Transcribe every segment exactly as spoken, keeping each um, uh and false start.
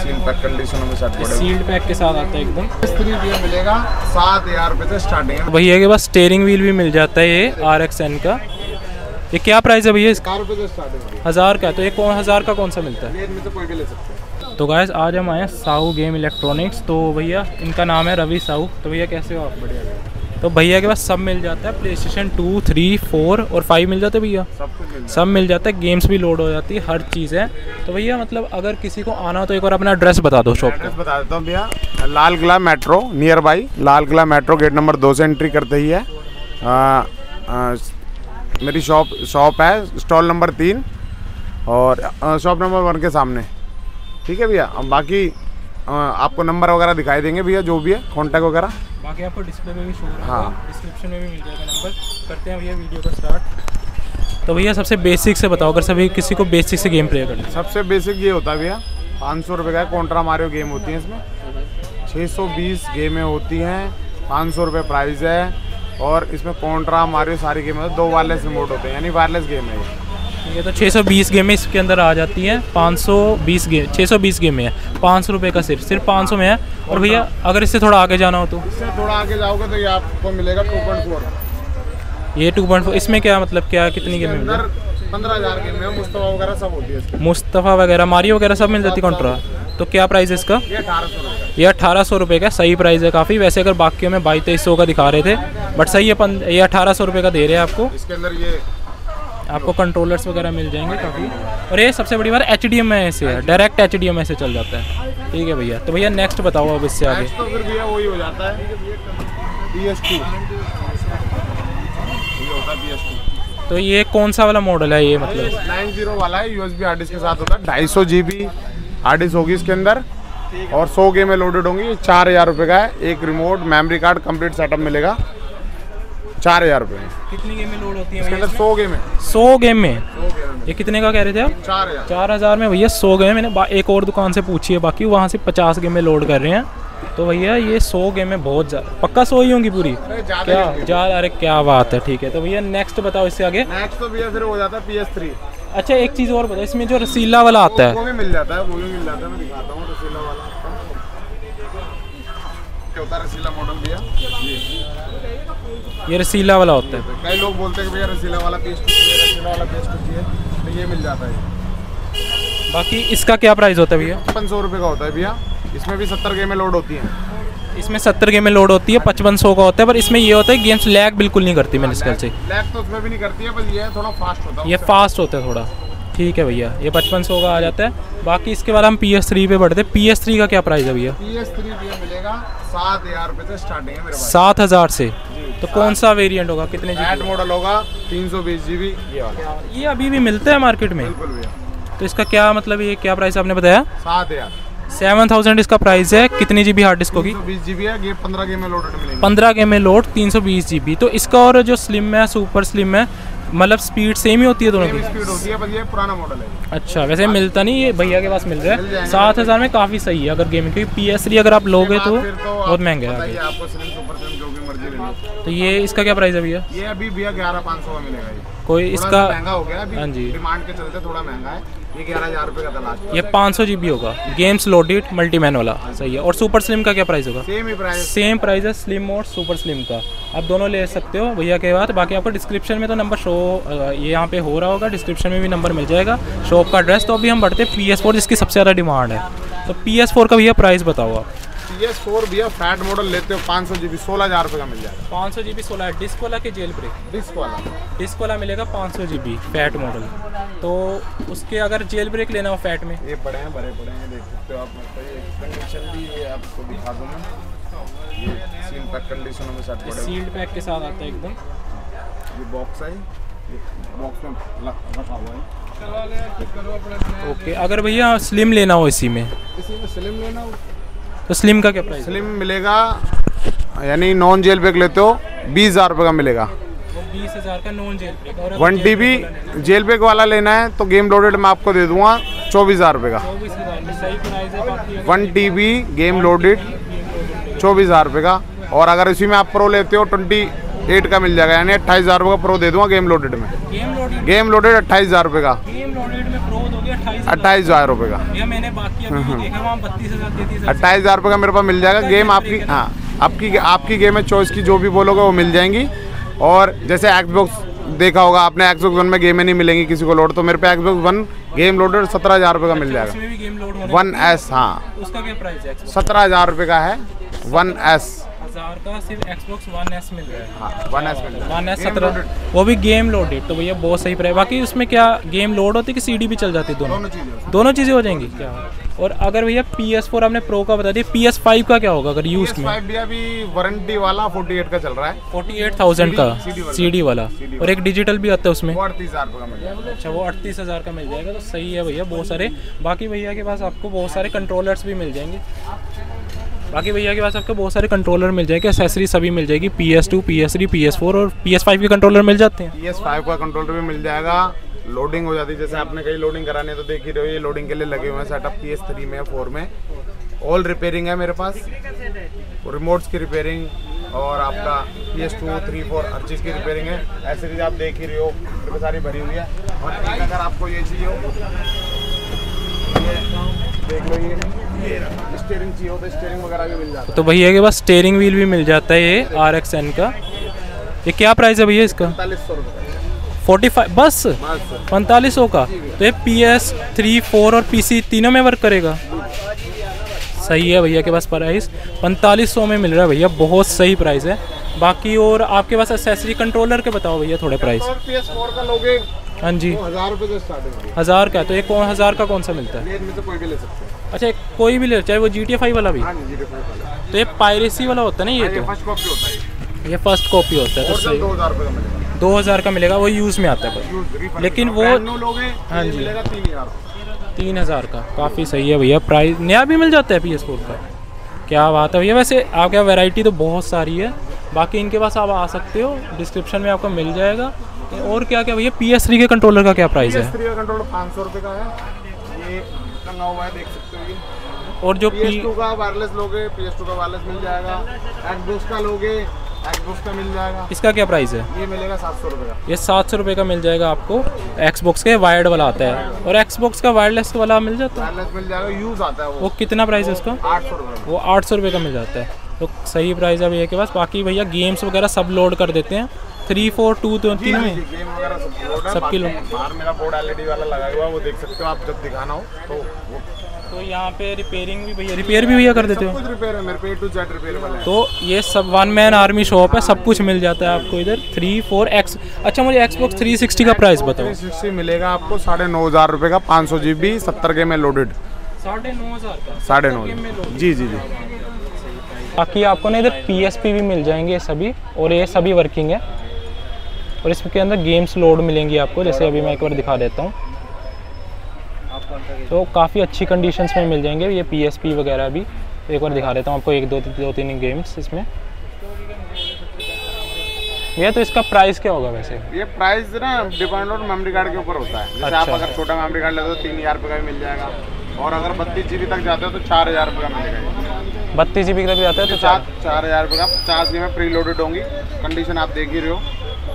Seal pack कंडीशनों में set पड़ेगा। Sealed pack के साथ आता है एकदम। स्त्री भी मिलेगा सात हजार रुपये से स्टार्टिंग है। भैया के पास स्टीयरिंग व्हील भी मिल जाता है ये आर एक्स एन का। ये क्या प्राइस है भैया इसका? रुपये से स्टार्टिंग है। हज़ार का। तो ये कौन हज़ार का कौन सा मिलता है? ये इनमें से कोई भी ले सकते हैं। तो गाइस आज हम आए हैं साहू गेम इलेक्ट्रॉनिक्स। तो भैया इनका नाम है रवि साहू। तो भैया कैसे हो आप? बढ़िया भैया। तो भैया के पास सब मिल जाता है, PlayStation two three four और फाइव मिल जाते हैं भैया। सब कुछ मिल सब मिल जाता है, गेम्स भी लोड हो जाती है, हर चीज़ है। तो भैया मतलब अगर किसी को आना हो तो एक बार अपना एड्रेस बता दो शॉप एड्रेस बता देता हूँ भैया। Lal Qila metro nearby, Lal Qila metro gate number दो से एंट्री करते ही है। आ, आ, मेरी शॉप शॉप है स्टॉल नंबर तीन और शॉप नंबर वन के सामने। ठीक है भैया। अब बाकी आ, आपको नंबर वगैरह दिखाई देंगे भैया, जो भी है कॉन्टैक्ट वगैरह बाकी आपको डिस्प्ले में भी शो होगा। हाँ। डिस्क्रिप्शन में भी मिल जाएगा नंबर। करते हैं भैया वीडियो का स्टार्ट। तो भैया सबसे बेसिक से बताओ, अगर सभी किसी को बेसिक से गेम प्ले करना है। सबसे बेसिक ये होता है भैया, पाँच सौ रुपये का कॉन्ट्रा मारियो गेम होती है। इसमें छः सौ बीस गेमें होती हैं, पाँच सौ रुपये प्राइस है। और इसमें कॉन्ट्रा मारियो सारी गेम होती है, दो वायरलेस रिमोट होते हैं, यानी वायरलेस गेम है ये। ये तो छः सौ बीस गेमें इसके अंदर आ जाती हैं। पाँच सौ बीस गेम छः सौ बीस गेमें हैं, पाँच सौ रुपये का सिर्फ सिर्फ पाँच सौ में है। और भैया अगर इससे थोड़ा आगे जाना हो तो इससे थोड़ा आगे जाओगे तो ये आपको मिलेगा टू पॉइंट फोर। ये टू पॉइंट फोर इसमें क्या मतलब क्या कितनी गेम मिल जाती है? पंद्रह हज़ार गेम है, मुस्तफा वगैरह सब होती है इसमें। मुस्तफ़ा वगैरह मारियो वगैरह सब मिल जाती कॉन्ट्रा। तो क्या प्राइस है इसका? ये अठारह सौ रुपये ये अठारह सौ रुपये का सही प्राइस है काफ़ी। वैसे अगर बाकियों में बाईस तेईस सौ का दिखा रहे थे, बट सही है पन, ये अठारह सौ रुपये का दे रहे हैं आपको। इसके अंदर ये आपको कंट्रोलर्स वगैरह मिल जाएंगे काफ़ी। और ये सबसे बड़ी बात एच डी एम आई से है, direct H D M I से चल जाता है। ठीक है भैया। तो भैया नेक्स्ट बताओ अब इससे आगे। तो फिर भैया वही हो जाता है पी एस टू। ये होता है पी एस टू। तो ये कौन सा वाला मॉडल है ये? मतलब नाइन जीरो वाला है, U S B hard disk के साथ होता है। ढाई सौ जी बी हार्ड डिस्क होगी इसके अंदर और सौ गेमें लोडेड होंगी। चार हज़ार रुपये का है। एक remote, memory card, complete setup मिलेगा चार हज़ार रुपये में। कितनी गेमें लोड होती हैं इसके अंदर सौ गेम है। सौ गेम में सौ गेम ये कितने का कह रहे थे आप? चार हज़ार चार हज़ार में भैया सौ गेम। मैंने बा- एक और दुकान से पूछी है, बाकी वहाँ से पचास गेमें लोड कर रहे हैं। तो भैया ये सौ गेमें बहुत ज़्यादा, पक्का सौ ही होंगी पूरी? क्या ज़्यादा? अरे क्या बात है। ठीक है। तो भैया नेक्स्ट बताओ इससे आगे। नेक्स्ट तो भैया फिर हो जाता है पी एस थ्री। अच्छा एक चीज़ और बताओ, इसमें जो रसीला वाला आता है वो भी मिल जाता है, वो भी मिल जाता है। मैं दिखाता हूँ रसीला वाला क्या होता है। रसीला मॉडल भैया ये रसीला वाला होता है। कई लोग बोलते हैं कि भैया रसीला वाला पेस्ट चाहिए, रसीला वाला पेस्ट चाहिए, तो ये मिल जाता है। बाकी इसका क्या प्राइस होता है भैया? पचपन सौ रुपये का होता है भैया। इसमें भी सत्तर गेमें लोड होती हैं। इसमें सत्तर गेमें लोड होती है, पचपन सौ का होता है। पर इसमें ये होता है गेम्स लैग बिल्कुल नहीं करती मेरे ख्याल से। लैग तो उसमें भी नहीं करती है, बस ये है थोड़ा फास्ट होता है। ये फास्ट होता है थोड़ा। ठीक है भैया। ये पचपन सौ का आ जाता है। बाकी इसके बाद हम पी एस थ्री पे बढ़ते हैं। पी एस थ्री का क्या प्राइस है भैया? पी एस थ्री भैया मिलेगा सात हज़ार रुपये से स्टार्टिंग है मेरे पास। सात हज़ार से। तो कौन सा वेरिएंट होगा? कितने जी एट मॉडल होगा तीन सौ बीस जी बी ये वाला। ये अभी भी मिलता है मार्केट में? बिल्कुल भैया। तो इसका क्या मतलब, ये क्या प्राइस आपने बताया? सात हज़ार सेवन थाउजेंड इसका प्राइस है। कितनी जी बी हार्ड डिस्क होगी? बीस जी बी है। ये पंद्रह गेमें लोडेड मिलेंगे। पंद्रह गेम में लोड, तीन सौ बीस जी बी। तो इसका और जो स्लिम है, सुपर स्लिम है, मतलब स्पीड सेम ही होती है दोनों की? स्पीड होती है, बस ये पुराना मॉडल है। अच्छा वैसे मिलता नहीं, ये भैया के पास मिल रहा मिल है। जाएंगे। सात हज़ार में काफ़ी सही है अगर गेमिंग, क्योंकि पी एस थ्री अगर आप लोगे तो फिर तो बहुत महंगा है बताइए आगे। आपको स्लिम सुपर स्लिम जो भी मर्जी ले लो। तो ये इसका क्या प्राइस है भैया? ये अभी भैया ग्यारह पाँच सौ का मिलेगा। ये कोई थोड़ा इसका महंगा हो गया अभी। हाँ जी। डिमांड के चलते थोड़ा महंगा है। ये ग्यारह हज़ार रुपये का था लास्ट। ये पाँच सौ जी बी होगा, गेम्स लोडेड मल्टीमैन वाला। सही है। और सुपर स्लिम का क्या प्राइस होगा? सेम ही प्राइस। सेम प्राइस है स्लिम और सुपर स्लिम का। आप दोनों ले सकते हो भैया के बाद। बाकी आपको डिस्क्रिप्शन में तो नंबर शो ये यहाँ पे हो रहा होगा, डिस्क्रिप्शन में भी नंबर मिल जाएगा, शॉप का एड्रेस। तो अभी हम बढ़ते हैं पी एस फोर, जिसकी सबसे ज़्यादा डिमांड है। तो पी एस फोर का भैया प्राइस बताओ आप। पी एस फोर भैया फैट मॉडल लेते हो पाँच सौ जी बी सोलह हज़ार रुपये का मिल जाएगा। पाँच सौ जी बी सोलह डिस्क वाला के जेल ब्रेक? डिस्क वाला। डिस्क वाला मिलेगा पाँच सौ जी बी फैट मॉडल। तो उसके अगर जेल ब्रेक लेना हो फैट में? ये बड़े हैं, बड़े बड़े हैं, देख सकते हो आप। मतलब कंडीशन भी ये आपको दिखा दूँ मैं। ये सील पैक कंडीशनों में सेट पड़ेगा। सील्ड पैक के साथ आता है एकदम। ये बॉक्स है, बॉक्स में रखा हुआ है। ओके। अगर भैया स्लिम लेना हो इसी में, इसी में स्लिम लेना हो तो स्लिम का क्या प्राइस? स्लिम मिलेगा, यानी नॉन जेल ब्रेक लेते हो बीस हज़ार रुपये का मिलेगा। वो बीस हज़ार का नॉन जेल ब्रेक। और one T B jailbreak वाला लेना है तो गेम लोडेड मैं आपको दे दूंगा चौबीस हज़ार रुपये का। चौबीस हज़ार में सही प्राइस है। बाकी one T B game loaded चौबीस हज़ार रुपये का। और अगर इसी में आप प्रो लेते हो ट्वेंटी एट का मिल जाएगा, यानी अट्ठाईस हज़ार रुपये का प्रो दे दूंगा गेम लोडेड में। गेम लोडेड गेम लोडेड अट्ठाईस हज़ार रुपये का। गेम लोडेड में प्रो वो दोगे अट्ठाईस अट्ठाईस हज़ार रुपये का। भैया मैंने बाकी अभी देखा वहाँ बत्तीस हज़ार तैंतीस हज़ार अट्ठाईस हज़ार रुपये का मेरे पास मिल जाएगा। गेम आपकी, हाँ आपकी आपकी गेम है, चॉइस की जो भी बोलोगे वो मिल जाएंगी। और जैसे एक्सबॉक्स देखा होगा आपने, एक्सबॉक्स वन में गेमें नहीं मिलेंगी किसी को लोड, तो मेरे पे एक्सबॉक्स वन गेम लोडर सत्रह हज़ार रुपये का मिल जाएगा। उसमें भी गेम लोड होने वन एस, हाँ उसका क्या प्राइस है? सत्रह हज़ार रुपये का है वन एस। हजार का सिर्फ Xbox वन एस मिल रहा है। हाँ वन एस मिल जाएगा। वन एस सत्रह, वो भी गेम लोडेड, तो भैया बहुत सही प्राइस। बाकी उसमें क्या गेम लोड होती है कि सीडी भी चल जाती है? दोनों दोनों चीज़ें दोनों चीज़ें हो जाएंगी क्या? और अगर भैया पी एस फोर आपने प्रो का बता दिया, पी एस फाइव का क्या होगा अगर यूज में? भी अभी वारंटी वाला अड़तालीस का चल रहा है, फोर्टी एट थाउजेंड का सीडी वाला, और एक डिजिटल भी आता है उसमें। अड़तीस हज़ार रुपये का मिल जाएगा। अच्छा, वो अड़तीस हज़ार का मिल जाएगा, तो सही है भैया बहुत सारे। बाकी भैया के पास आपको बहुत सारे कंट्रोलर्स भी मिल जाएंगे। बाकी भैया के पास आपको बहुत सारे कंट्रोलर मिल जाएंगे, एसेसरी सभी मिल जाएगी। P S two, P S three, P S four और पी एस फाइव के कंट्रोलर मिल जाते हैं। पी एस फाइव का कंट्रोलर भी मिल जाएगा। लोडिंग हो जाती है, जैसे आपने कहीं लोडिंग करानी है तो देख ही रहे हो, ये लोडिंग के लिए लगे हुए हैं सेटअप। पी एस थ्री में, फोर में ऑल रिपेयरिंग है मेरे पास, रिमोट्स की रिपेयरिंग और आपका P S two, three, four हर चीज़ की रिपेयरिंग है। एसेसरीज आप देख ही रहे हो, मेरे पास सारी भरी हुई है। और एक अगर आपको ये चाहिए हो, देख लो, ये स्टीयरिंग चाहिए हो तो स्टीयरिंग वगैरह भी मिल जाता है। तो भैया के पास स्टीयरिंग व्हील भी मिल जाता है, ये आर एक्स एन का। ये क्या प्राइस है भैया इसका? पैंतालीस सौ रुपये फोर्टी फाइव बस पैंतालीस सौ का। तो ये पी एस थ्री, फोर और पी सी तीनों में वर्क करेगा। सही है भैया के पास प्राइस पैंतालीस सौ में मिल रहा है भैया, बहुत सही प्राइस है। बाकी और आपके पास एक्सेसरी कंट्रोलर के बताओ भैया थोड़े प्राइस। पी एस फोर का लोगे हाँ जी, हज़ार रुपये से स्टार्टिंग है। हज़ार का, तो एक कौन हज़ार का कौन सा मिलता है? ये इनमें से कोई भी ले सकते हैं। अच्छा, एक कोई भी ले, चाहे वो जी टी ए फाइव वाला भी? हाँ जी, जी टी फाइव वाला। तो ये पायरेसी वाला होता है ना? ये तो फर्स्ट कॉपी होता है, ये फर्स्ट कॉपी होता है। तो सही, दो हज़ार रुपये का मिलेगा। दो हज़ार का मिलेगा, वो यूज़ में आता है पर। लेकिन वो लोगे हाँ जी मिलेगा तीन हज़ार तीन हज़ार का, काफ़ी सही है भैया प्राइस। नया भी मिल जाता है पी एस फोर का, क्या बात है भैया। वैसे आपके यहाँ वैरायटी तो बहुत सारी है। बाकी इनके पास आप आ सकते हो, डिस्क्रिप्शन में आपको मिल जाएगा। और क्या क्या भैया, पी एस थ्री के कंट्रोलर का क्या प्राइस है? पी एस थ्री का कंट्रोलर पाँच सौ रुपये का है, ये टंगा हुआ है, देख सकते हो ये। और जो पी एस टू का वायरलेस लोगे, पी एस टू का वायरलेस मिल जाएगा। एक्सबॉक्स का लोगे, एक्सबॉक्स का मिल जाएगा। इसका क्या प्राइस है? ये मिलेगा सात सौ रुपये का। ये सात सौ रुपये का मिल जाएगा आपको। एक्सबॉक्स के वायर्ड वाला आता है, और एक्सबॉक्स का वायरलेस वाला मिल जाता है। वायरलेस मिल जाएगा, यूज़ आता है वो। वो कितना प्राइस है उसका? आठ सौ रुपये। वो आठ सौ रुपये का मिल जाता है, तो सही प्राइस है भैया के पास। बाकी भैया गेम्स वगैरह सब लोड कर देते हैं, थ्री फोर टू तो तीनों में गेम वगैरह सब लोड है। सबकी लोड। बाहर मेरा बोर्ड एल ई डी वाला लगा हुआ है, वो देख सकते हो आप जब दिखाना हो तो वो। तो यहाँ पे रिपेयरिंग भी भैया, रिपेयर भी भैया कर देते हो? कुछ रिपेयर है मेरे पे, ए टू जेड रिपेयर वाला है। तो ये सब वन मैन आर्मी शॉप है, सब कुछ मिल जाता है आपको इधर। थ्री फोर एक्स अच्छा, मुझे एक्सबॉक्स थ्री सिक्सटी का प्राइस बताओ। थ्री सिक्सटी मिलेगा आपको साढ़े नौ हज़ार रुपये का, पाँच सौ जी बी, सत्तर गेम में लोडेड। साढ़े नौ हज़ार का? साढ़े नौ जी जी जी। बाकी आपको ना इधर पी एस पी भी मिल जाएंगे सभी, और ये सभी वर्किंग है। और इसके अंदर गेम्स लोड मिलेंगी आपको, जैसे अभी मैं एक बार दिखा देता हूँ। तो काफ़ी अच्छी कंडीशंस में मिल जाएंगे ये पी एस पी वगैरह भी। तो एक बार दिखा देता हूँ आपको, एक दो दो तीन गेम्स इसमें। ये तो इसका प्राइस क्या होगा वैसे? ये प्राइस ना डिपेंड ऑन मेमोरी कार्ड के ऊपर होता है। जैसे अच्छा। आप अगर छोटा मेमोरी कार्ड लेते हो तो तीन हज़ार रुपये का भी मिल जाएगा, और अगर बत्तीस जी बी तक जाते हो तो चार हज़ार रुपये का मिलेगा। बत्तीस जी बी तक जाता है तो चार चार हज़ार रुपये का पचास गेम में प्री लोडेड होंगी। कंडीशन आप देख ही रहे हो।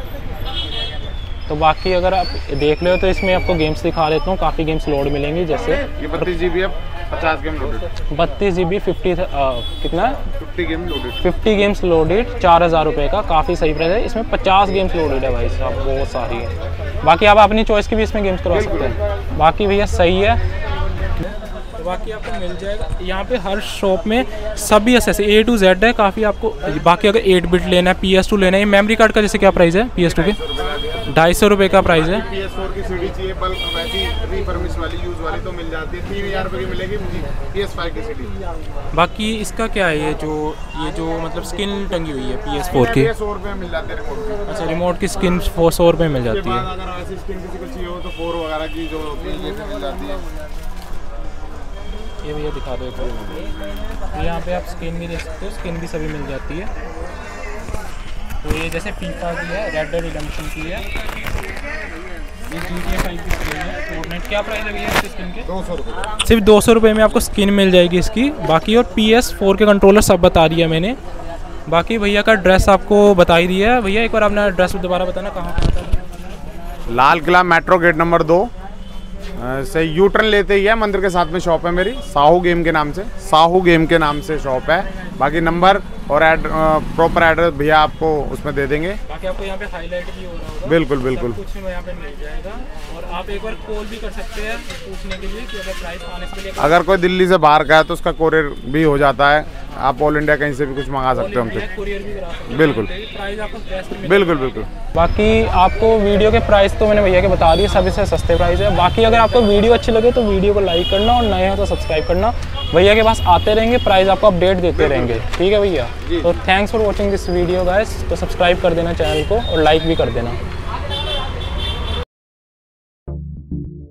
तो बाकी अगर आप देख लो तो इसमें आपको गेम्स दिखा देता हूँ, काफ़ी गेम्स लोड मिलेंगी। जैसे ये बत्तीस जी बी है, पचास गेम लोडेड। बत्तीस जी बी फिफ्टी कितना है? Fifty game loaded. Fifty games loaded, चार हज़ार रुपये का, काफ़ी सही प्राइस है। इसमें पचास गेम्स लोडेड है भाई साहब, बहुत सारी है। बाकी आप अपनी चॉइस की भी इसमें गेम्स करवा सकते हैं। बाकी भैया सही है, तो बाकी आपको मिल जाएगा यहाँ पे हर शॉप में सभी ऐसे ए टू जेड है काफ़ी आपको। बाकी अगर एट बिट लेना है, पी एस टू लेना है, मेमोरी कार्ड का जैसे क्या प्राइस है पी एस टू के? ढाई सौ रुपये का प्राइस है। पी एस फोर की सीडी चाहिए बल्क वैसी रीफर्मिश वाली यूज वाली तो मिल जाती है, तीन हज़ार रुपये की मिलेगी पी एस फाइव की सीडी। बाकी इसका क्या है, ये जो ये जो मतलब स्किन टंगी हुई है पी एस फोर की? सौ रुपये मिल जाते हैं रिमोट की। अच्छा, रिमोट की स्किन फोर सौ रुपये मिल जाती है। अगर ऐसी स्किन किसी को चाहिए हो तो फोर वगैरह की जो मिल जाती है। ये भैया दिखा दो एक बार। यहाँ पे आप स्किन भी देख सकते हो, स्किन भी सभी मिल जाती है। तो ये जैसे फीफा की है, रेड डेड रिडेम्पशन की है, ये जी टी ए फाइव की स्किन है, फोर्टनाइट। क्या प्राइस है भैया इसकी स्किन के? दो सौ रुपये। सिर्फ दो सौ रुपये में आपको स्किन मिल जाएगी इसकी। बाकी और पी एस फोर के कंट्रोलर सब बता दिया मैंने। बाकी भैया का ड्रेस आपको बता ही दिया है। भैया एक बार अपना एड्रेस दोबारा बताना, कहाँ कहाँ था? Lal Qila metro gate number दो, से यू टर्न लेते ही है मंदिर के साथ में शॉप है मेरी, साहू गेम के नाम से, साहू गेम के नाम से शॉप है। बाकी नंबर और एड प्रॉपर एड्रेस भैया आपको उसमें दे देंगे। बाकी आपको यहाँ पे हाईलाइट भी हो रहा होगा, बिल्कुल बिल्कुल कुछ में यहाँ पे मिल जाएगा। और आप एक बार कॉल भी कर सकते हैं पूछने के लिए कि अगर प्राइस आने के लिए, अगर कोई दिल्ली से बाहर का है तो उसका कोरियर भी हो जाता है, आप ऑल इंडिया कहीं से भी कुछ मंगा सकते हो हमसे, कुरियर भी करा सकते हैं। बिल्कुल प्राइस आपको बेस्ट मिलेगा। बिल्कुल बिल्कुल। बाकी आपको वीडियो के प्राइस तो मैंने भैया के बता दिए, सभी से सस्ते प्राइस है। बाकी अगर आपको वीडियो अच्छी लगे तो वीडियो को लाइक करना और नए हो तो सब्सक्राइब करना। भैया के पास आते रहेंगे, प्राइस आपको अपडेट देते रहेंगे, ठीक है भैया। तो thanks for watching this video guys. तो सब्सक्राइब कर देना चैनल को और लाइक भी कर देना।